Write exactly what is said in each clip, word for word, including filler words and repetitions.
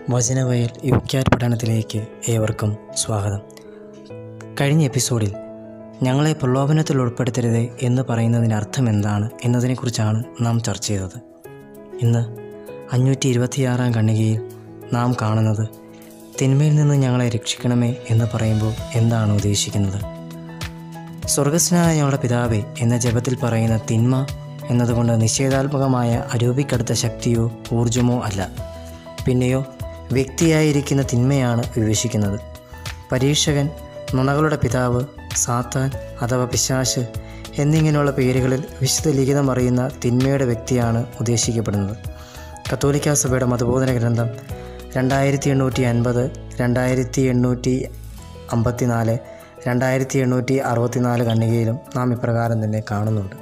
വചനവയൽ യുക്യാറ്റ് പഠനത്തിലേക്ക് ഏവർക്കും സ്വാഗതം. കഴിഞ്ഞ എപ്പിസോഡിൽ ഞങ്ങളെ പ്രലോഭനത്തിൽ ഉൾപ്പെടുത്തരുത് എന്ന് പറയുന്നതിൻ്റെ അർത്ഥം എന്താണ് എന്നതിനെക്കുറിച്ചാണ് നാം ചർച്ച ചെയ്തത്. ഇന്ന് അഞ്ഞൂറ്റി ഇരുപത്തിയാറാം ഖണ്ഡികയിൽ നാം കാണുന്നത് തിന്മയിൽ നിന്ന് ഞങ്ങളെ രക്ഷിക്കണമേ എന്ന് പറയുമ്പോൾ എന്താണ് ഉദ്ദേശിക്കുന്നത്? സ്വർഗസ്നായ ഞങ്ങളുടെ പിതാവേ എന്ന ജപത്തിൽ പറയുന്ന തിന്മ എന്നതുകൊണ്ട് നിഷേധാത്മകമായ അരൂപിക്കടുത്ത ശക്തിയോ ഊർജമോ അല്ല, പിന്നെയോ വ്യക്തിയായിരിക്കുന്ന തിന്മയാണ് വിവക്ഷിക്കുന്നത്. പരീക്ഷകൻ, നുണകളുടെ പിതാവ്, സാത്താൻ അഥവാ പിശാച് എന്നിങ്ങനെയുള്ള പേരുകളിൽ വിശുദ്ധ ലിഖിതം അറിയുന്ന തിന്മയുടെ വ്യക്തിയാണ് ഉദ്ദേശിക്കപ്പെടുന്നത്. കത്തോലിക്കാ സഭയുടെ മതബോധന ഗ്രന്ഥം രണ്ടായിരത്തി എണ്ണൂറ്റി അൻപത് രണ്ടായിരത്തി എണ്ണൂറ്റി അമ്പത്തി നാല് രണ്ടായിരത്തി എണ്ണൂറ്റി അറുപത്തിനാല് ഖണ്ഡികയിലും നാം ഇപ്രകാരം തന്നെ കാണുന്നുണ്ട്.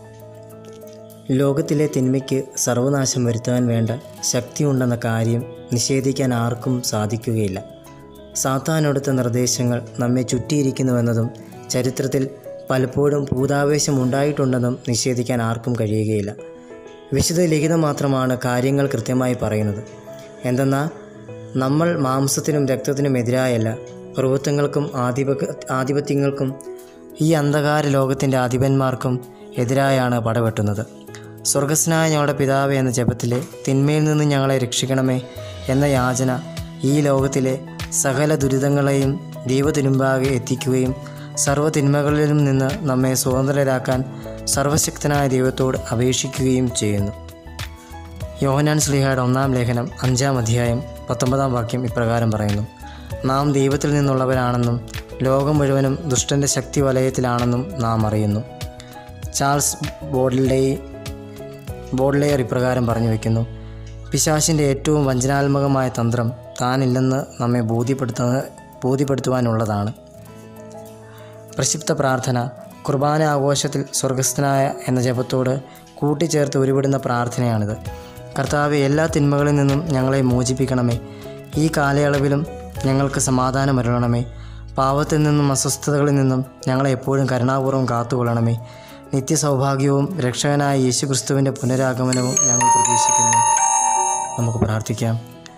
ലോകത്തിലെ തിന്മയ്ക്ക് സർവനാശം വരുത്താൻ വേണ്ട ശക്തിയുണ്ടെന്ന കാര്യം നിഷേധിക്കാൻ ആർക്കും സാധിക്കുകയില്ല. സാത്താനൊടുത്ത നിർദ്ദേശങ്ങൾ നമ്മെ ചുറ്റിയിരിക്കുന്നുവെന്നതും ചരിത്രത്തിൽ പലപ്പോഴും ഭൂതാവേശം ഉണ്ടായിട്ടുണ്ടെന്നും നിഷേധിക്കാൻ ആർക്കും കഴിയുകയില്ല. വിശുദ്ധ ലിഖിതം മാത്രമാണ് കാര്യങ്ങൾ കൃത്യമായി പറയുന്നത്. എന്തെന്നാൽ നമ്മൾ മാംസത്തിനും രക്തത്തിനും എതിരായല്ല, പ്രഭുത്വങ്ങൾക്കും ആധിപ ആധിപത്യങ്ങൾക്കും ഈ അന്ധകാര ലോകത്തിൻ്റെ അധിപന്മാർക്കും എതിരായാണ് പടവെട്ടുന്നത്. സ്വർഗസ്നായ ഞങ്ങളുടെ പിതാവേ എന്ന ജപത്തിലെ തിന്മയിൽ നിന്ന് ഞങ്ങളെ രക്ഷിക്കണമേ എന്ന യാചന ഈ ലോകത്തിലെ സകല ദുരിതങ്ങളെയും ദൈവത്തിനുമ്പാകെ എത്തിക്കുകയും സർവ്വ തിന്മകളിലും നിന്ന് നമ്മെ സ്വതന്ത്രരാക്കാൻ സർവശക്തനായ ദൈവത്തോട് അപേക്ഷിക്കുകയും ചെയ്യുന്നു. യോഹന്നാൻ ശ്ലീഹായുടെ ഒന്നാം ലേഖനം അഞ്ചാം അധ്യായം പത്തൊമ്പതാം വാക്യം ഇപ്രകാരം പറയുന്നു: നാം ദൈവത്തിൽ നിന്നുള്ളവരാണെന്നും ലോകം മുഴുവനും ദുഷ്ടൻ്റെ ശക്തി വലയത്തിലാണെന്നും നാം അറിയുന്നു. ചാൾസ് ബോഡ്ലെ ബോഡ്ലെയർ ഇപ്രകാരം പറഞ്ഞു വയ്ക്കുന്നു: പിശാചിൻ്റെ ഏറ്റവും വഞ്ചനാത്മകമായ തന്ത്രം താനില്ലെന്ന് നമ്മെ ബോധ്യപ്പെടുത്തുന്ന ബോധ്യപ്പെടുത്തുവാനുള്ളതാണ്. പ്രക്ഷിപ്ത പ്രാർത്ഥന കുർബാന ആഘോഷത്തിൽ സ്വർഗസ്ഥനായ എന്ന ജപത്തോട് കൂട്ടിച്ചേർത്ത് ഉരുവിടുന്ന പ്രാർത്ഥനയാണിത്. കർത്താവെ, എല്ലാ തിന്മകളിൽ നിന്നും ഞങ്ങളെ മോചിപ്പിക്കണമേ. ഈ കാലയളവിലും ഞങ്ങൾക്ക് സമാധാനം അരുളണമേ. പാവത്തിൽ നിന്നും അസ്വസ്ഥതകളിൽ നിന്നും ഞങ്ങളെ എപ്പോഴും കരുണാപൂർവ്വം കാത്തുകൊള്ളണമേ. നിത്യസൗഭാഗ്യവും രക്ഷകനായ യേശുക്രിസ്തുവിൻ്റെ പുനരാഗമനവും ഞങ്ങൾ പ്രതീക്ഷിക്കുന്നു. നമുക്ക് പ്രാർത്ഥിക്കാം.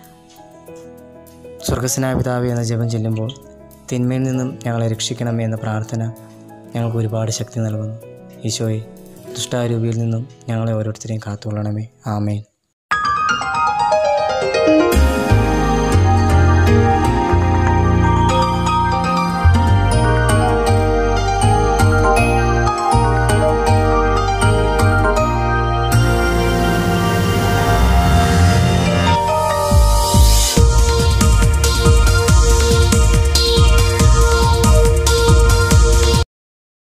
സ്വർഗസ്നായ പിതാവേ എന്ന ജപം ചൊല്ലുമ്പോൾ തിന്മയിൽ നിന്നും ഞങ്ങളെ രക്ഷിക്കണമേ എന്ന പ്രാർത്ഥന ഞങ്ങൾക്ക് ഒരുപാട് ശക്തി നൽകുന്നു. ഈശോയെ, ദുഷ്ടാരൂപിയിൽ നിന്നും ഞങ്ങളെ ഓരോരുത്തരെയും കാത്തുകൊള്ളണമേ. ആമേൻ.